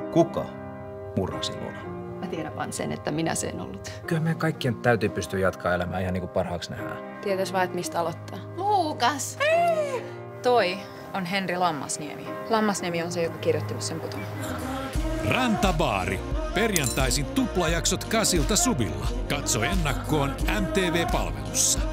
Kuka murhasi Lunan? Mä tiedän vaan sen, että minä se en ollut. Kyllä meidän kaikkien täytyy pystyä jatkaa elämää ihan niin kuin parhaaksi nähdään. Tietäis vaan, että mistä aloittaa. Luukas! Toi on Henri Lammasniemi. Lammasniemi on se, joka kirjoitti sen kotona. Rantabaari. Perjantaisin tuplajaksot 8 Subilla. Katso ennakkoon MTV-palvelussa.